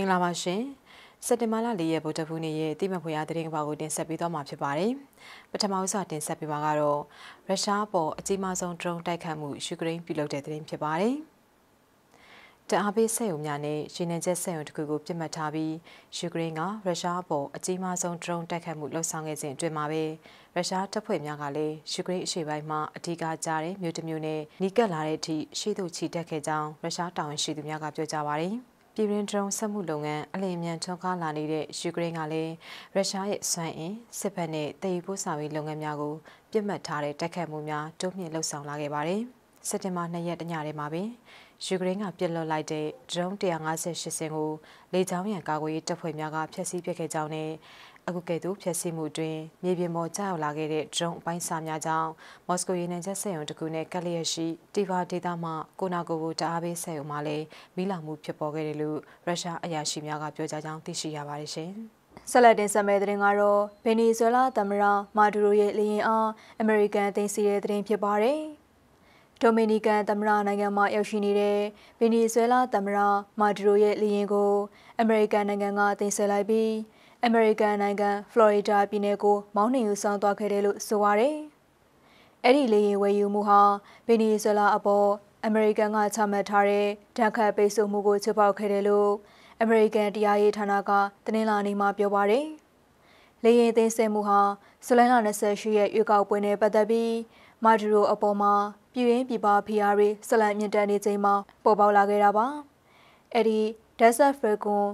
င်္ဂလာပါရှင်စက်တင်ဘာလ4ရက်ဗုဒ္ဓဘူးနေ့ရဲ့တိမဖွေရသတင်းကဘာကိုတင်ဆက်ပေးသွားမှာဖြစ်ပါတယ်။ပထမဆုံးတင်ဆက်ပေးမှာကတော့ရုရှားပေါ်အကြီးမားဆုံး drone တိုက်ခတ်မှုယူကရိန်းပြုလုပ်တဲ့သတင်းဖြစ်ပါတယ်။တအားပေးစက်ရုံများနဲ့ရေနံချက်စက်ရုံတစ်ခုကိုပြစ်မှတ်ထားပြီးယူကရိန်းကရုရှားပေါ်အကြီးမားဆုံး drone တိုက်ခတ်မှုလှုပ်ဆောင်ခဲ့စဉ်အတွင်းမှာပဲရုရှားတပ်ဖွဲ့များကလည်းယူကရိန်းအရှေ့ပိုင်းမှာအထူးကြားတဲ့မြို့တစ်မြို့နဲ့နီးကပ်လာတဲ့အထိရှေ့သို့ချီတက်ခဲ့ကြောင်းရုရှားတာဝန်ရှိသူများကပြောကြားပါတယ်။ပြည်တွင်းဒရုန်းစက်မှုလုပ်ငန်းအလင်းမြန်ထွန်းကားလာနေတဲ့ယူကရိန်းကလည်းရုရှားရဲ့စွမ်းအင်စစ်ဘက်နဲ့တည်ယူပို့ဆောင်ရေးလုပ်ငန်းများကိုပြစ်မှတ်ထားတဲ့တိုက်ခိုက်မှုများတိုးမြင့်လှုပ်ဆောင်လာခဲ့ပါတယ်။စက်တင်ဘာ2ရက်တညထဲမှာပင်ယူကရိန်းကပြစ်လွတ်လိုက်တဲ့ဒရုန်း158စင်းကိုလေကြောင်းရန်ကာကွယ်ရေးတပ်ဖွဲ့များကဖျက်ဆီးပစ်ခဲ့ကြောင်းနဲ့အခုကဲ့သို့ဖျက်ဆီးမှုတွင်မြေပြင်ပေါ်ကျရောက်လာခဲ့တဲ့ဒရုန်းအပိုင်းစာများကြောင့်မော်စကိုရေနံချက်စက်ရုံတစ်ခုနဲ့ကပ်လျက်ရှိတီဗာဒေသမှကိုနာကိုတအားပေးစက်ရုံမှာလည်းမီးလောင်မှုဖြစ်ပေါ်ခဲ့တယ်လို့ရုရှားအရာရှိများကပြောကြားကြောင်းသိရှိရပါတယ်ရှင်။ဆက်လက်တင်ဆက်မယ့်သတင်းကတော့ဗင်နီဇွဲလားသမ္မတမာဒူရိုရဲ့လေယာဉ်အားအမေရိကန်သိမ်းဆည်းတဲ့သတင်းဖြစ်ပါတယ်။ဒိုမီနီကန်သမ္မတနိုင်ငံမှာရောက်ရှိနေတဲ့ဗင်နီဇွဲလားသမ္မတမာဒူရိုရဲ့လေယာဉ်ကိုအမေရိကန်နိုင်ငံကသိမ်းဆည်းလိုက်ပြီးအမေရိကန်နိုင်ငံဖလော်ရီဒါပြည်နယ်ကိုမောင်းနှင်ယူဆောင်သွားခဲ့တယ်လို့ဆိုပါတယ်။အဲ့ဒီလေယာဉ်ဝယ်ယူမှုဟာဗင်နီဇွဲလားအပေါ်အမေရိကန်ကချမှတ်ထားတဲ့ဒဏ်ခတ်ပိတ်ဆို့မှုကိုချိုးဖောက်ခဲ့တယ်လို့အမေရိကန်တရားရေးဌာနကတင်းလာနေမှာပြောပါတယ်။လေယာဉ်သိမ်းဆည်းမှုဟာဇူလိုင်လ28ရက်ရွေးကောက်ပွဲနဲ့ပတ်သက်ပြီးမာဒူရိုအပေါ်မှာပြည်ရင်းပြည်ပဖိအားတွေဆက်လက်မြင့်တက်နေချိန်မှာပေါ်ပေါက်လာခဲ့တာပါ။အဲ့ဒီ Desert Falcon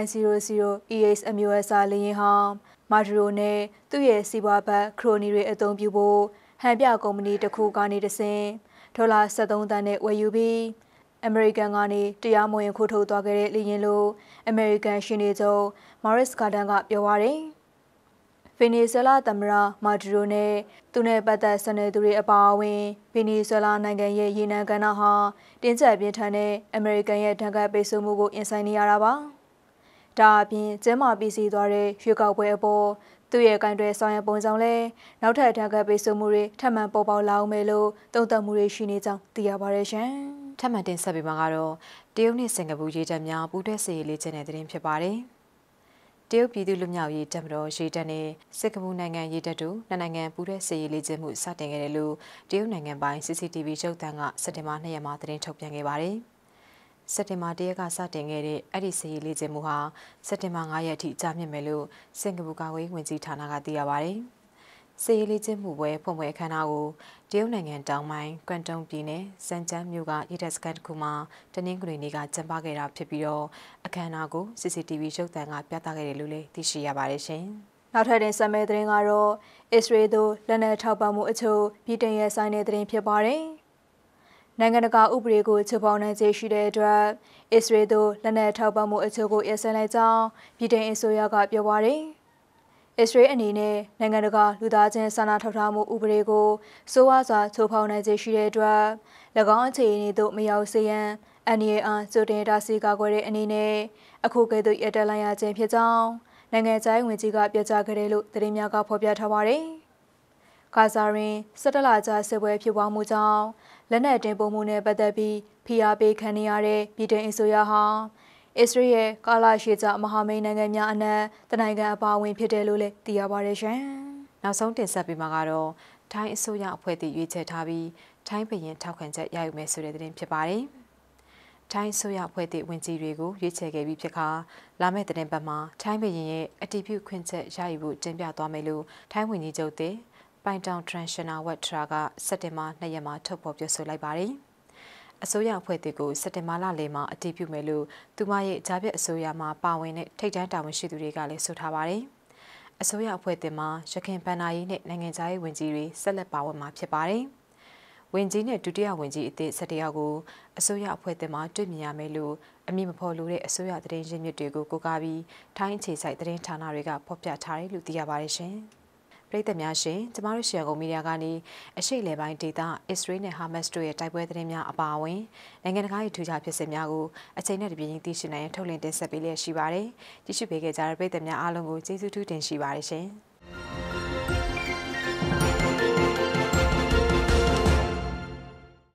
900 EX အမျိုးအစားလေယာဉ်ဟာမာဒူရိုနဲ့သူ့ရဲ့စီးပွားဘက်ခရိုနီတွေအသုံးပြုဖို့ဟန်ပြကုမ္ပဏီတစ်ခုကနေတဆင့်ဒေါ်လာ73သန်းနဲ့ဝယ်ယူပြီးအမေရိကန်ကနေတရားမဝင်ခိုးထုတ်သွားခဲ့တဲ့လေယာဉ်လို့အမေရိကန်ရှင်းနေချုပ်မော်ရစ်ကာဒန်ကပြောပါတယ်။ဗင်နီဇွဲလားသမ္မတမာဒူရိုနဲ့သူနဲ့ပတ်သက်ဆက်နွယ်သူတွေအပါအဝင်ဗင်နီဇွဲလားနိုင်ငံရဲ့ရေနံကဏ္ဍဟာတင်းကျပ်ပြင်းထန်တဲ့အမေရိကန်ရဲ့ဒဏ်ခတ်ပိတ်ဆို့မှုကိုရင်ဆိုင်နေရတာပါ။ဒါအပြင်ကျင်းမာပြီးစီးသွားတဲ့ရွေးကောက်ပွဲအပေါ်သူ့ရဲ့ကင်တွယ်ဆောင်ရွက်ပုံကြောင့်လည်းနောက်ထပ်ဒဏ်ခတ်ပိတ်ဆို့မှုတွေထပ်မံပေါ်ပေါက်လာအောင်မယ်လို့သုံးသပ်မှုတွေရှိနေကြောင်းသိရပါတယ်ရှင်။ထပ်မံတင်ဆက်ပေးမှာကတော့တရုတ်နဲ့စင်ကာပူရေတပ်များပူးတွဲစစ်ရေးလေ့ကျင့်တဲ့သတင်းဖြစ်ပါတယ်။တရုတ်ပြည်သူ့လူမျိုးရေးတပ်မတော်ရေတပ်နဲ့စင်ကာပူနိုင်ငံရေတပ်တို့နှစ်နိုင်ငံပူးတွဲစစ်ရေးလေ့ကျင့်မှုစတင်ခဲ့တယ်လို့တရုတ်နိုင်ငံပိုင် CCTV ရုပ်သံကစက်တင်ဘာ2ရက်မှာသတင်းထုတ်ပြန်ခဲ့ပါတယ်။စက်တင်ဘာ1ရက်ကစတင်ခဲ့တဲ့အဲ့ဒီစစ်ရေးလေ့ကျင့်မှုဟာစက်တင်ဘာ9ရက်အထိကြာမြင့်မယ်လို့စင်ကာပူကာကွယ်ရေးဝန်ကြီးဌာနကသိရပါတယ်။စစ်ရေးလေ့ကျင့်မှုပွဲဖွင့်ပွဲအခမ်းအနားကိုတရုတ်နိုင်ငံတောင်ပိုင်းကွမ်တုံပြည်နယ်စန်ကျန်းမြို့ကရေတပ်စခန်းတစ်ခုမှာတနင်္ဂနွေနေ့ကကျင်းပခဲ့တာဖြစ်ပြီးတော့အခမ်းအနားကို CCTV ရုပ်သံကပြသခဲ့တယ်လို့လည်းသိရှိရပါတယ်ရှင်။နောက်ထပ်တင်ဆက်မယ့်သတင်းကတော့အစ္စရေးသို့လက်နက်ထောက်ပံ့မှုအချို့ပြည်ထရဲ့ဆိုင်တဲ့သတင်းဖြစ်ပါတယ်။နိုင်ငံတကာဥပဒေကိုချိုးဖောက်နိုင်ခြေရှိတဲ့အတွက်အစ္စရေးသို့လက်နက်ထောက်ပံ့မှုအချို့ကိုရပ်ဆိုင်းလိုက်ကြောင်းပြည်ထအစိုးရကပြောပါတယ်။အစ္စရေးအနေနဲ့နိုင်ငံတကာလူသားချင်းစာနာထောက်ထားမှုဥပဒေကိုစိုးဝါးစွာချိုးဖောက်နိုင်ခြေရှိတဲ့အတွက်၎င်းအခြေအနေသို့မရောက်စေရန်အန်ရီအားကြိုတင်တားဆီးကာကွယ်တဲ့အနေနဲ့အခုကဲ့သို့ရပ်တန့်လိုက်ရခြင်းဖြစ်ကြောင်းနိုင်ငံခြားရေးဝန်ကြီးကပြောကြားခဲ့တယ်လို့သတင်းများကဖော်ပြထားပါတယ်။ဂါဇာတွင်17လကြာစစ်ပွဲဖြစ်ပွားမှုကြောင့်လက်နက်တင်ပို့မှုနဲ့ပတ်သက်ပြီးဖိအားပေးခံနေရတဲ့ပြည်ထောင်အစိုးရဟာအစ္စရေးရဲ့ကာလရှည်ကြာမဟာမိတ်နိုင်ငံများအနက်တနိုင်ငံအပါအဝင်ဖြစ်တယ်လို့လည်းသိရပါတယ်ရှင်။နောက်ဆုံးတင်ဆက်ပေးမှာကတော့ထိုင်းအစိုးရအဖွဲ့အစည်းရွေးချယ်ထားပြီးထိုင်းပြည်ရင်ထောက်ခံချက်ရယူမယ်ဆိုတဲ့သတင်းဖြစ်ပါတယ်။ထိုင်းအစိုးရအဖွဲ့အစည်းဝင်ကြီးတွေကိုရွေးချယ်ခဲ့ပြီးဖြစ်ခါလာမယ့်သတင်းပတ်မှာထိုင်းပြည်ရင်ရဲ့အတည်ပြုခွင့်ချက်ရယူဖို့တင်ပြသွားမယ်လို့ထိုင်းဝန်ကြီးချုပ်တဲ့ပိုင်တောင်ထရန်ရှင်နာဝက်ထရာကစက်တင်ဘာ2ရက်မှာထုတ်ဖော်ပြောဆိုလိုက်ပါတယ်။အစိုးရအဖွဲ့အစည်းကိုစက်တင်ဘာလလယ်မှာအတည်ပြုမယ်လို့သူမရဲ့ဂျာပြတ်အစိုးရမှာပါဝင်တဲ့ထိပ်တန်းတာဝန်ရှိသူတွေကလည်းဆိုထားပါတယ်။အစိုးရအဖွဲ့အစည်းမှာရခိုင်ပန်နာရေးနဲ့နိုင်ငံခြားရေးဝန်ကြီးတွေဆက်လက်ပါဝင်မှာဖြစ်ပါတယ်။ဝန်ကြီးနဲ့ဒုတိယဝန်ကြီးအသစ်17ယောက်ကိုအစိုးရအဖွဲ့အစည်းမှာတွေ့မြင်ရမယ်လို့အမည်မဖော်လိုတဲ့အစိုးရသတင်းရင်းမြစ်တွေကိုကိုးကားပြီးထိုင်းအခြေစိုက်သတင်းဌာနတွေကဖော်ပြထားတယ်လို့သိရပါတယ်ရှင်။ပရိသတ်များရှင်ကျမတို့ရှီယာကုန်မီဒီယာကနေအရှိလေပိုင်းဒေသအစ္စရေးနဲ့ဟာမတ်စ်တို့ရဲ့တိုက်ပွဲသတင်းများအပါအဝင်နိုင်ငံတကာရဲ့ထူးခြားဖြစ်စဉ်များကိုအချိန်နဲ့တပြေးညီသိရှိနိုင်ရန်ထုတ်လင်းတင်ဆက်ပေးလျက်ရှိပါတယ်။ကြည့်ရှုပေးခဲ့ကြတဲ့ပရိသတ်များအားလုံးကိုကျေးဇူးထူးတင်ရှိပါတယ်ရှင်။